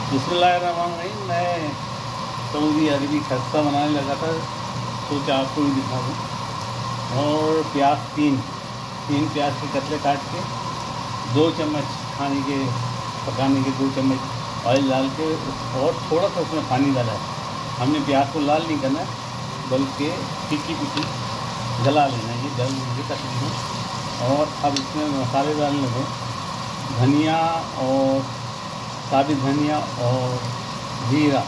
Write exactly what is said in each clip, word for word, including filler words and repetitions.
बिस्मिल्लाहिर्रहमानिर्रहीम। मैं सऊदी अरबी खस्ता बनाने लगा था, सोचा आपको भी दिखा दूँ। और प्याज तीन तीन प्याज के कतले काट के दो चम्मच खाने के पकाने के दो चम्मच ऑयल डाल के और थोड़ा सा उसमें पानी डाला है। हमने प्याज को लाल नहीं करना है, बल्कि फीकी फीकी गला लेना है। ये गल मुझे तकलीफ। और अब इसमें मसाले डालने लगे, धनिया और साबित धनिया और जीरा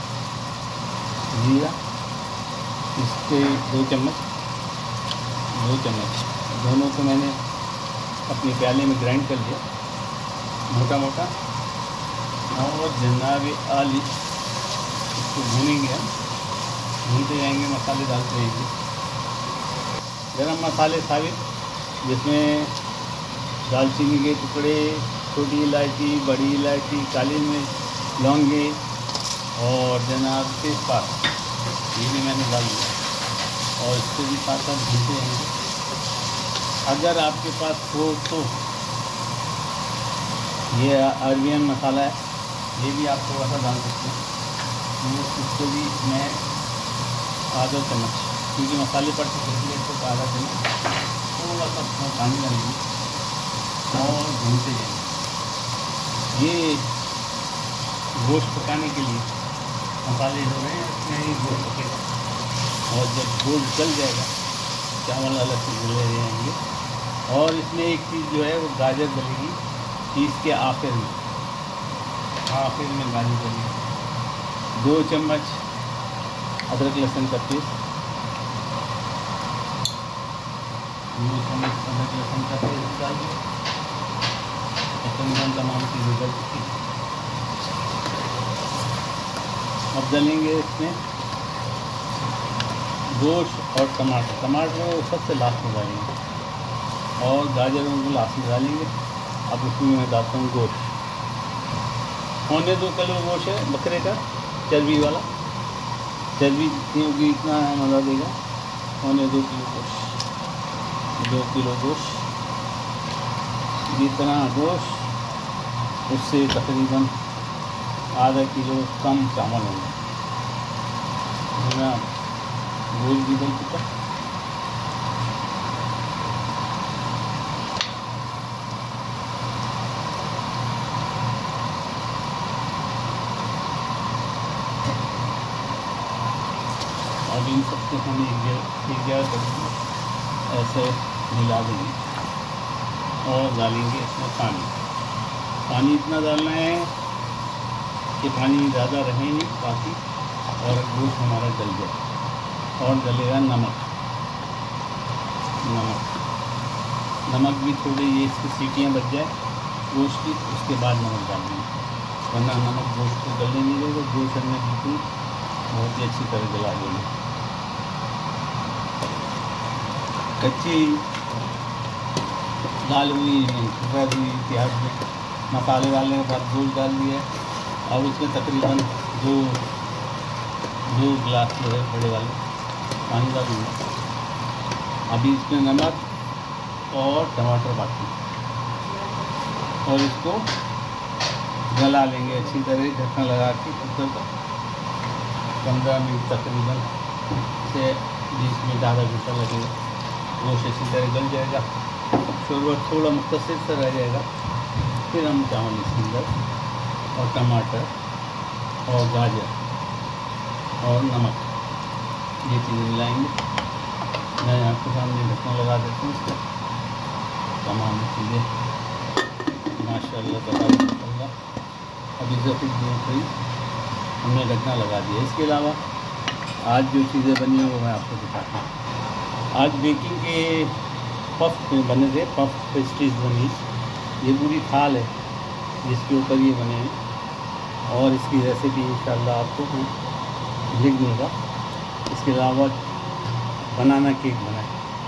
जीरा इसके दो चम्मच दो चम्मच दोनों को मैंने अपने प्याले में ग्राइंड कर लिया मोटा मोटा। और जनाब आली इसको भूनेंगे, हम भूनते जाएंगे, मसाले डालते रहेंगे। गरम मसाले साबित, जिसमें दालचीनी के टुकड़े, छोटी इलायची, बड़ी इलायची, काली मिर्च, लौंगे और जनाब तेज़पात, ये भी मैंने डाल दिया। और इसको भी साथ साथ भूनते रहेंगे। अगर आपके पास हो तो ये अरबियन मसाला है, ये भी आप थोड़ा सा डाल सकते हैं। इसको भी मैं आधा चम्मच, क्योंकि मसाले पड़ चुके हैं तो आधा चम्मच थोड़ा सा उसमें पानी डालेंगे और भूनते जाएंगे। ये गोश्त पकाने के लिए मसाले हो रहे हैं, इसमें ही गोश्त पकेगा। और जब गोश्त गल जाएगा, चावल अलग से गले जाएंगे। और इसमें एक चीज़ जो है वो गाजर डलेगी चीज़ के आखिर में आखिर में गाजर डलेगी। दो चम्मच अदरक लहसुन का पेस्ट, दो चम्मच अदरक लहसुन का पेस्ट डाल दिया। तकरीबन तमाम चीज़ें डल चुकी हैं। अब डालेंगे इसमें गोश्त और टमाटर। टमाटर सबसे लास्ट में डालेंगे और गाजरों को लास्ट में डालेंगे। अब उसमें मैं डालता हूँ गोश्त। पौने दो किलो गोश्त है बकरे का, चर्बी वाला। चर्बी जितनी होगी इतना मज़ा देगा। पौने दो किलो गोश्त, दो किलो गोश्त, जितना गोश्त उससे तकरीबन आधा किलो कम चावल होंगे। मेरा गोश्त भी बन चुका। अब इन सबको हम एक जगह करके ऐसे मिला देंगे और डालेंगे इसमें पानी। पानी इतना डालना है कि पानी ज़्यादा रहे नहीं काफ़ी, और गोश्त हमारा गल जाए। और डलेगा नमक नमक नमक भी थोड़ी, ये इसकी सीटियाँ बच जाए गोश्त की, उसके बाद नमक डालेंगे, वरना नमक गोश्त को गलने नहीं देगा। गोश्त हमने बिल्कुल बहुत ही अच्छी तरह गला देंगे। कच्ची दाल हुई सफ़ेद हुई प्याज में मसाले डालने के बाद गोश्त डाल दिया। अब उसमें तकरीबन दो दो गिलास जो है बड़े वाले पानी डाल दूँगा। अभी इसमें नमक और टमाटर बाकी, और इसको गला लेंगे अच्छी तरह, ढक्कन लगा के कुकर का पंद्रह मिनट तकरीबन से बीस मिनट आधा घंटा लगेगा। गोश्त अच्छी तरह गल जाएगा, शोरबा थोड़ा मुख्तसर सा रह जाएगा। फिर हम चावल इसके अंदर और टमाटर और गाजर और नमक ये चीज़ें मिलाएंगे। मैं आपके सामने ढक्कन लगा देता हूँ इसका। तमाम चीज़ें माशाल्लाह तबारक। अभी से फिर दूसरी हमने ढक्कन लगा दिया। इसके अलावा आज जो चीज़ें बनी हैं वो मैं आपको दिखाता हूँ। आज बेकिंग के पफ बने थे, पफ पेस्ट्रीज बनी। ये पूरी थाल है जिसके ऊपर ये बने हैं, और इसकी रेसिपी इंशाल्लाह आपको लिख दूँगा। इसके अलावा बनाना केक बनाया,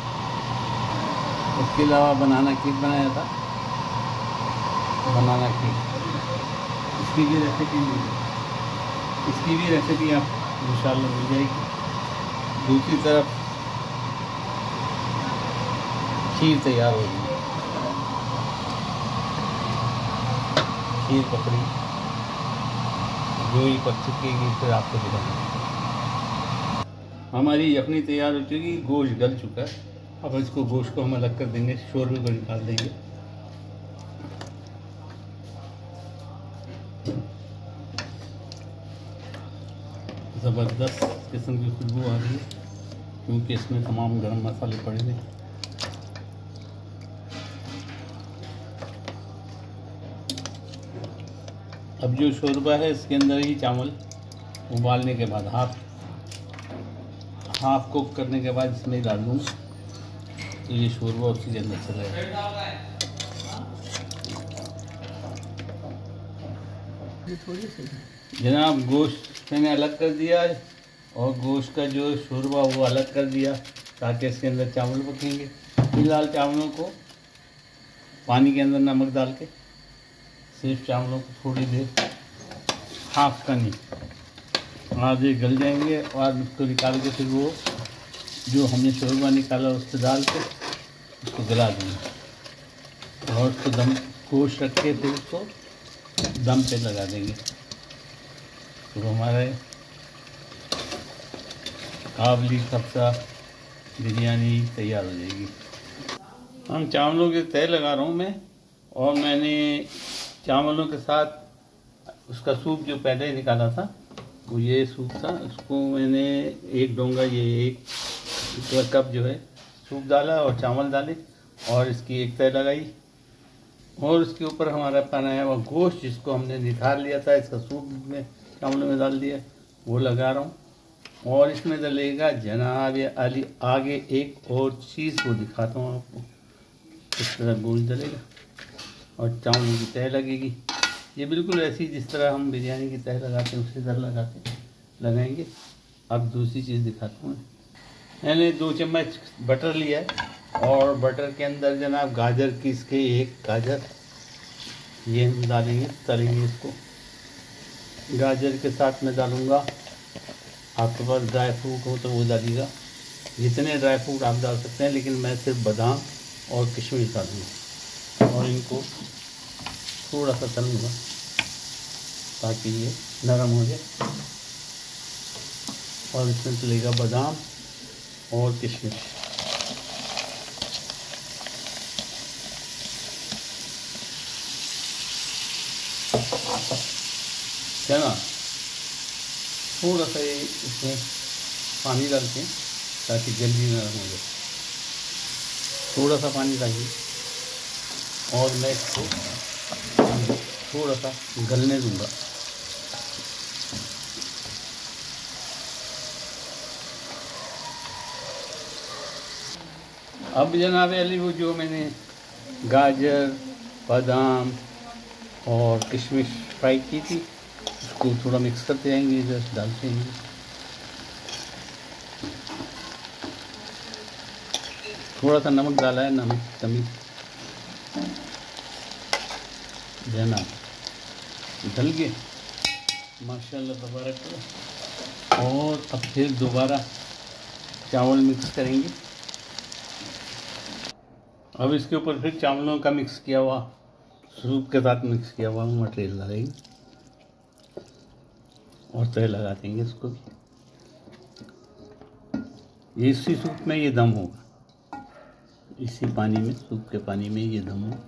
इसके अलावा बनाना केक बनाया था। बनाना केक इसकी भी रेसिपी मिल इसकी भी रेसिपी आप इंशाल्लाह मिल जाएगी। दूसरी तरफ खीर तैयार होगी। खीर पकड़ी जो ही पक चुकेगी फिर आपको दिखाएंगे। हमारी यखनी तैयार हो चुकी, गोश्त गल चुका है। अब इसको गोश्त को हम अलग कर देंगे, शोरबे को निकाल देंगे। ज़बरदस्त किस्म की खुशबू आ रही है क्योंकि इसमें तमाम गरम मसाले पड़े हुए। अब जो शोरबा है इसके अंदर ही चावल उबालने के बाद हाफ हाफ कुक करने के बाद इसमें डाल दूँगा, तो ये शोरबा उसी के अंदर चला जाएगा। जनाब गोश्त मैंने अलग कर दिया है और गोश्त का जो शोरबा वो अलग कर दिया ताकि इसके अंदर चावल पकेंगे। फिलहाल चावलों को पानी के अंदर नमक डाल के सिर्फ चावलों को थोड़ी देर, हाफ का नहीं आधे गल जाएंगे और उसको निकाल के फिर वो जो हमने शोरबा निकाला उस पर डाल के उसको गला देंगे और उसको दम गोश्त रख के फिर उसको दम पे लगा देंगे, तो हमारे काबली कब्सा बिरयानी तैयार हो जाएगी। हम चावलों के तय लगा रहा हूँ मैं, और मैंने चावलों के साथ उसका सूप जो पहले निकाला था वो ये सूप था, उसको मैंने एक डोंगा ये एक कप जो है सूप डाला और चावल डाले और इसकी एक तय लगाई और उसके ऊपर हमारा बनाया हुआ गोश्त जिसको हमने निखार लिया था इसका सूप में चावलों में डाल दिया वो लगा रहा हूँ। और इसमें डलेगा जनाब अली आगे एक और चीज़ वो दिखाता हूँ आपको। इस तरह गोश्त डलेगा और चावलों की तह लगेगी, ये बिल्कुल ऐसी जिस तरह हम बिरयानी की तह लगाते हैं उसी तरह लगाते लगाएंगे। अब दूसरी चीज़ दिखाता हूँ। मैंने दो चम्मच बटर लिया है और बटर के अंदर जनाब गाजर पीस के एक गाजर ये हम डालेंगे, तलेंगे इसको। गाजर के साथ मैं डालूँगा, आपके पास ड्राई फ्रूट हो तो वो डालिएगा, जितने ड्राई फ्रूट आप डाल सकते हैं, लेकिन मैं सिर्फ बादाम और किशमिश डालूँगा और इनको थोड़ा सा तलूँगा ताकि ये नरम हो जाए। और इसमें चलेगा बादाम और किशमिश। चना थोड़ा सा ये इसमें पानी डालते हैं ताकि जल्दी नरम हो जाए, थोड़ा सा पानी डालिए और मैं इसको थोड़ा सा गलने दूंगा। अब जनाब अली वो जो मैंने गाजर बादाम और किशमिश फ्राई की थी उसको थोड़ा मिक्स करते जाएंगे, इधर डालते हैं। थोड़ा सा नमक डाला है, नमक कमी जनाब डल गए माशाल्लाह तबारक। और अब फिर दोबारा चावल मिक्स करेंगे। अब इसके ऊपर फिर चावलों का मिक्स किया हुआ सूप के साथ मिक्स किया हुआ मटेरियल डालेंगे और तय लगा देंगे इसको। ये इसी सूप में ये दम होगा, इसी पानी में, सूप के पानी में ये दम होगा।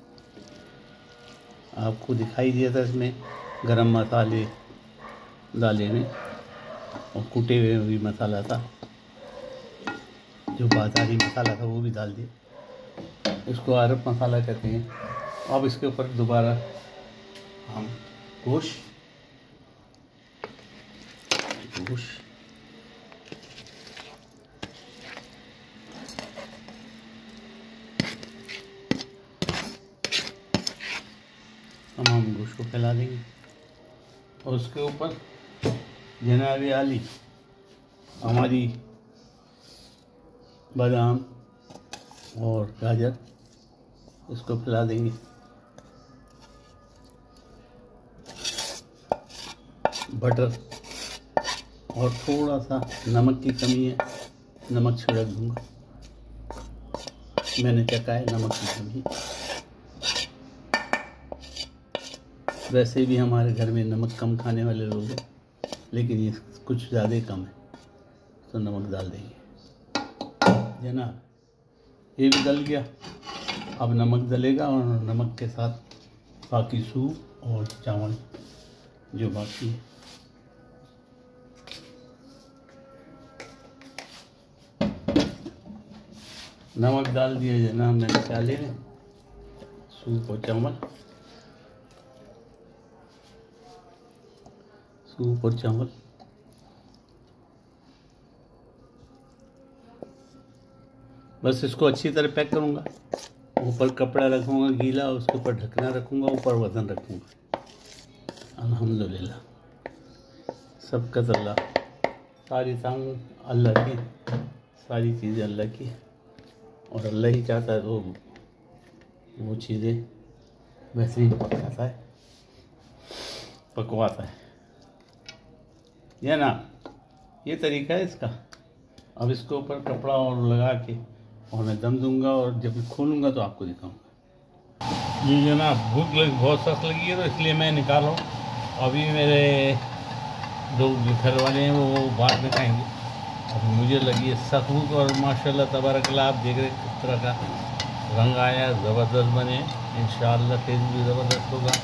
आपको दिखाई दिया था इसमें गरम मसाले डाले हैं और कूटे हुए भी मसाला था, जो बाज़ारी मसाला था वो भी डाल दिया, इसको अरब मसाला कहते हैं। अब इसके ऊपर दोबारा हम गोश्त गोश्त तमाम गोश्त को फैला देंगे और उसके ऊपर जनाब आली हमारी बादाम और गाजर इसको फैला देंगे। बटर और थोड़ा सा नमक की कमी है, नमक छिड़क दूंगा, मैंने चखा है नमक की कमी। वैसे भी हमारे घर में नमक कम खाने वाले लोग हैं, लेकिन ये कुछ ज़्यादा कम है, तो नमक डाल देंगे जनाब। ये भी डल गया, अब नमक डलेगा और नमक के साथ बाकी सूप और चावल जो बाकी है। नमक डाल दिया जनाब मैंने चाले में, सूप और चावल, सूप और चावल। बस इसको अच्छी तरह पैक करूँगा, ऊपर कपड़ा रखूँगा गीला, उसके ऊपर ढकना रखूँगा, ऊपर वज़न रखूँगा। अल्हम्दुलिल्लाह, सबका अल्लाह, सारी सांग अल्लाह की, सारी चीज़ें अल्लाह की, और अल्लाह ही चाहता है तो वो चीज़ें बेहतरीन पकाता है, पकवाता है। ये ना, ये तरीका है इसका। अब इसके ऊपर कपड़ा और लगा के और मैं दम दूंगा, और जब खोलूंगा तो आपको दिखाऊंगा। जी जनाब, भूख लगी, बहुत सख्त लगी है, तो इसलिए मैं निकाल रहा हूँ। अभी मेरे जो घर वाले हैं वो बाद में खाएंगे, अभी मुझे लगी है सख्त भूख। और माशाल्लाह तबारकल्लाह, आप देख रहे किस तरह का रंग आया, ज़बरदस्त बने। इंशाअल्लाह टेस्ट भी ज़बरदस्त होगा।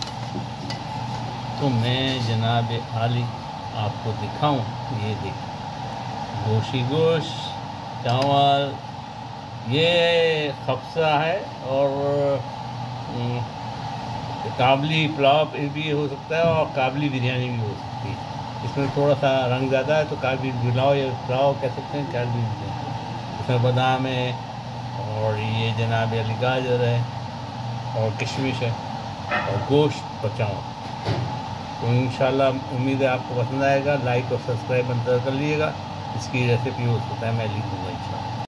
तो मैं जनाब आली आपको दिखाऊं, ये देख, गोशी गोश्त, चावल, ये खफसा है, और काबली पुलाव भी हो सकता है, और काबली बिरयानी भी हो सकती है। इसमें थोड़ा सा रंग ज़्यादा है तो काबली पुलाव या पुलाव कह सकते हैं, काबली बिरयानी। इसमें बादाम है, और ये जनाब अली गाजर है, और किशमिश है, और गोश्त और चावल। तो इंशाल्लाह उम्मीद है आपको पसंद आएगा। लाइक और सब्सक्राइब अंतर कर लीजिएगा, इसकी रेसिपी हो सकता है मैं लिख दूँगा इंशाल्लाह।